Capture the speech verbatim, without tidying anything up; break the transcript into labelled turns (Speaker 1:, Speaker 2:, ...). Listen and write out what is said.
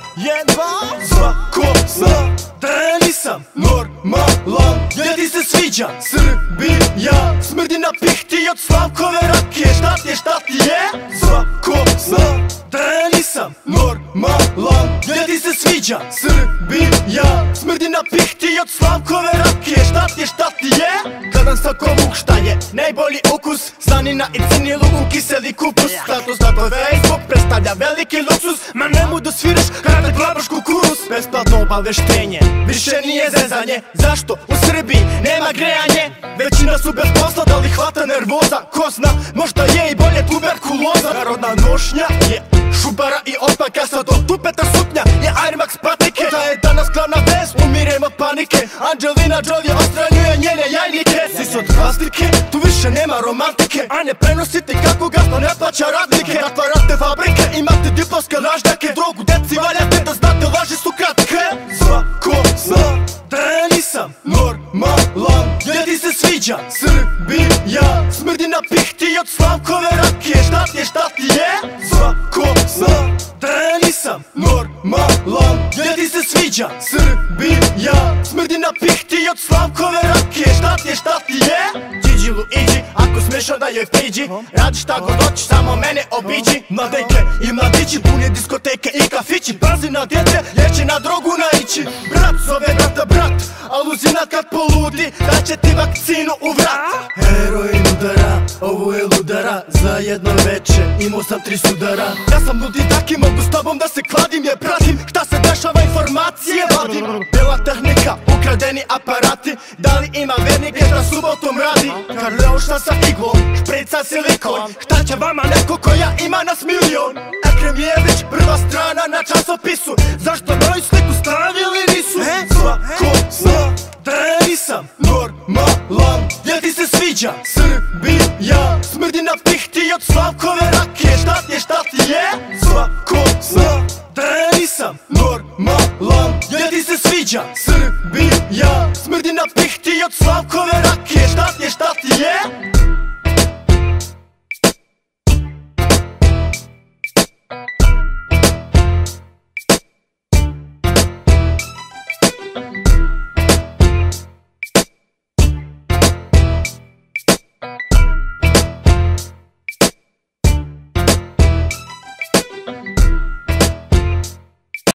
Speaker 1: jedan. Svako zna da ja nisam normalan. Jel ti se sviđa Srbija? Smrdi na pihti od Slavkove rakije. Šta ti je, šta ti je? Svako zna da ja nisam normalan. Jel ti se sviđa Srbija? Smrdi na pihti od Slavkove rakije. Šta ti je, šta ti je? Gledam svako luk, šta je najbolji ukus? Slanina i crni luk u kiseli kupus. Status na tvoj Facebook predstavlja veliki luksus. Ma nemoj da sviraš kada glabaš kukuruz. Besplatno obaveštenje, više nije zezanje. Zašto u Srbiji nema grejanje? Većina su bez posla, da li hvata nervoza? Ko zna, možda je i bolje tuberkuloza. Narodna nošnja je šubara i opaka. Sad od tupeta suknja je Air Max patike. Da je danas glavna vest, umirem od panike. Angelina Jolie odstranjuje njene jajnike. Si od plastike, tu više nema romantike. A ne prenosite kako gasno ne plaća radnike. Zatvarate fabrike, imate diplomske lažnjake. Drogu deci valjate da znate, laži su kratke. Svako zna da ja nisam normalan. Jel ti se sviđa Srbija? Smrdi na pihti od Slavkove rakije. Šta ti je, šta ti je? Svako zna da ja nisam normalan. Jel ti se sviđa Srbija? Smrdi na pihti od Slavkove rakije. Šta ti je, šta ti je? Điđilu iđi, ako smiješ onda joj priđi. Radi šta god hoćeš, samo mene obiđi. Mladejke i mladići, pune diskoteke i kafići. Pazi na djete, jer će na drogu naići. Brat zove brata brat, aluzinat kad poludi, daće ti vakcinu u vrat. Heroin udara, ovo je ludara. Za jedno veče imao sam tri sudara. Ja sam ludi taki, mogu s tobom da se kladim. Jer pratim šta se dešava, informacije vadim. Bela tehnika, ukradeni aparati. Da li ima vernike da subotom radi? Karleuša sa iglom, šprica silikon. Šta će vama neko koja ima nas milion? Ekrem Jević, prva strana na časopisu. Zašto moju sliku stavili nisu? Svako zna da ja nisam normalan. Jel ti se sviđa